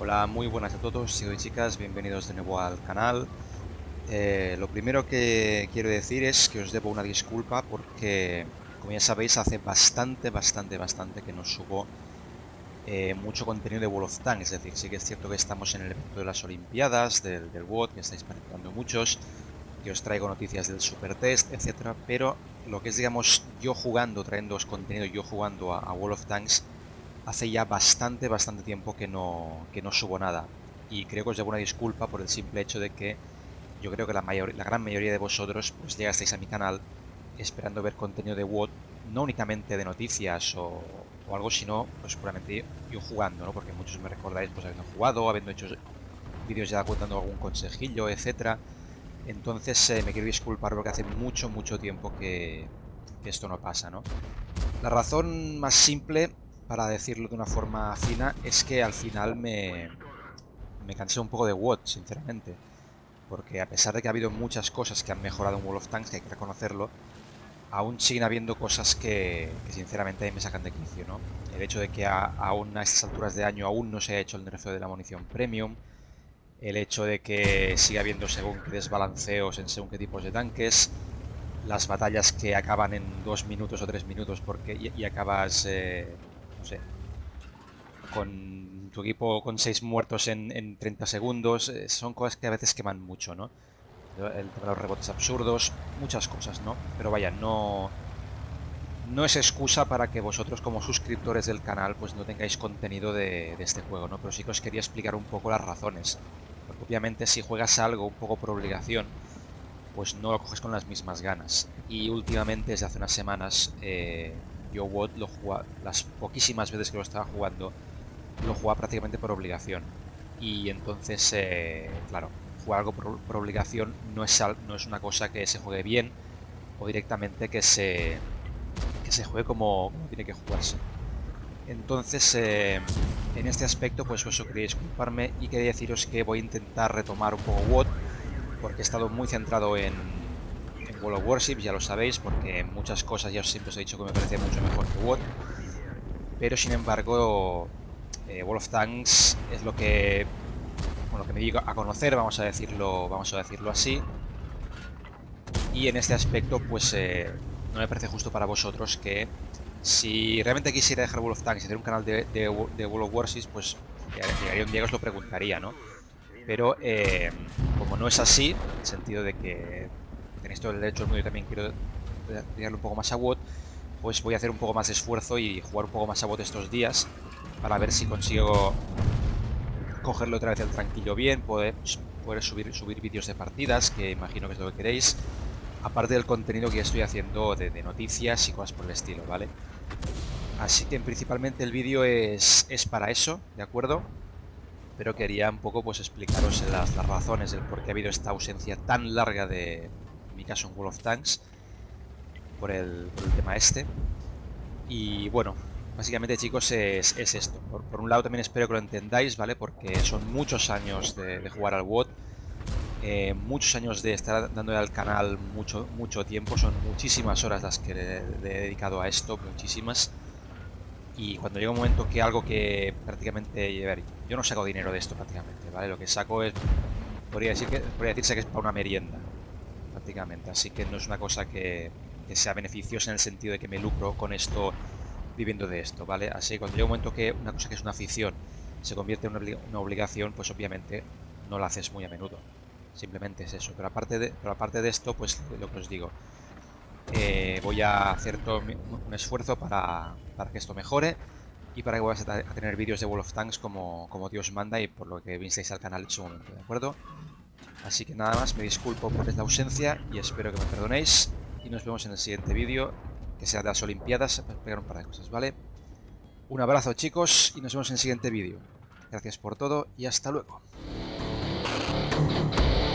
Hola, muy buenas a todos, chicos y chicas, bienvenidos de nuevo al canal. Lo primero que quiero decir es que os debo una disculpa porque, como ya sabéis, hace bastante que no subo mucho contenido de World of Tanks. Es decir, sí que es cierto que estamos en el evento de las Olimpiadas, del WOT, que estáis participando muchos, que os traigo noticias del Super Test, etcétera, pero lo que es, digamos, yo jugando, trayéndoos contenido, yo jugando a World of Tanks, hace ya bastante tiempo que no subo nada. Y creo que os debo una disculpa por el simple hecho de que yo creo que la gran mayoría de vosotros pues llegasteis a mi canal esperando ver contenido de WOT, no únicamente de noticias o algo, sino pues puramente yo jugando, ¿no? Porque muchos me recordáis pues habiendo jugado, habiendo hecho vídeos ya contando algún consejillo, etcétera. Entonces me quiero disculpar porque hace mucho tiempo que esto no pasa, ¿no? La razón más simple, para decirlo de una forma fina, es que al final me cansé un poco de WOT, sinceramente. Porque a pesar de que ha habido muchas cosas que han mejorado en World of Tanks, que hay que reconocerlo, aún siguen habiendo cosas que sinceramente me sacan de quicio, ¿no? El hecho de que aún a estas alturas de año aún no se ha hecho el nerfeo de la munición premium, el hecho de que siga habiendo según qué desbalanceos en según qué tipos de tanques, las batallas que acaban en 2 minutos o 3 minutos y acabas, no sé, con tu equipo con 6 muertos en 30 segundos, son cosas que a veces queman mucho, ¿no? El tema de los rebotes absurdos, muchas cosas, ¿no? Pero vaya, no es excusa para que vosotros como suscriptores del canal pues no tengáis contenido de este juego, ¿no? Pero sí que os quería explicar un poco las razones. Porque obviamente si juegas algo un poco por obligación, pues no lo coges con las mismas ganas. Y últimamente, desde hace unas semanas, yo WOT lo jugaba, las poquísimas veces que lo estaba jugando, lo jugaba prácticamente por obligación. Y entonces, claro, jugar algo por obligación no es una cosa que se juegue bien o directamente que se juegue como tiene que jugarse. Entonces, en este aspecto, pues eso quería disculparme y quería deciros que voy a intentar retomar un poco WOT porque he estado muy centrado en World of Warships, ya lo sabéis, porque en muchas cosas ya siempre os he dicho que me parece mucho mejor que WOT, pero sin embargo, World of Tanks es lo que, bueno, lo que me digo a conocer, vamos a decirlo así, y en este aspecto, pues no me parece justo para vosotros que si realmente quisiera dejar World of Tanks y hacer un canal de World of Warships, pues llegaría un día que os lo preguntaría, ¿no? Pero como no es así, en el sentido de que tenéis todo el derecho del mundo, yo también quiero dedicarle un poco más a WOT, pues voy a hacer un poco más de esfuerzo y jugar un poco más a WOT estos días para ver si consigo cogerlo otra vez el tranquillo bien, poder subir vídeos de partidas, que imagino que es lo que queréis, aparte del contenido que ya estoy haciendo de noticias y cosas por el estilo, ¿vale? Así que principalmente el vídeo es para eso, ¿de acuerdo? Pero quería un poco pues explicaros las razones del por qué ha habido esta ausencia tan larga en mi caso en World of Tanks, por el tema este. Y bueno, básicamente chicos es esto. Por un lado también espero que lo entendáis, ¿vale? Porque son muchos años de jugar al WOT, muchos años de estar dándole al canal mucho tiempo, son muchísimas horas las que le he dedicado a esto, muchísimas. Y cuando llega un momento que algo que prácticamente, a ver, yo no saco dinero de esto prácticamente, ¿vale? Lo que saco es, podría decirse que es para una merienda, prácticamente. Así que no es una cosa que sea beneficiosa en el sentido de que me lucro con esto, viviendo de esto, ¿vale? Así que cuando llega un momento que una cosa que es una afición se convierte en una obligación, pues obviamente no la haces muy a menudo. Simplemente es eso. Pero aparte de esto, pues lo que os digo, voy a hacer todo un esfuerzo para que esto mejore y para que vuelvas a tener vídeos de World of Tanks como Dios manda y por lo que visteis al canal en su momento, ¿de acuerdo? Así que nada más, me disculpo por esta ausencia y espero que me perdonéis y nos vemos en el siguiente vídeo, que será de las Olimpiadas, para explicar un par de cosas, ¿vale? Un abrazo chicos y nos vemos en el siguiente vídeo. Gracias por todo y hasta luego.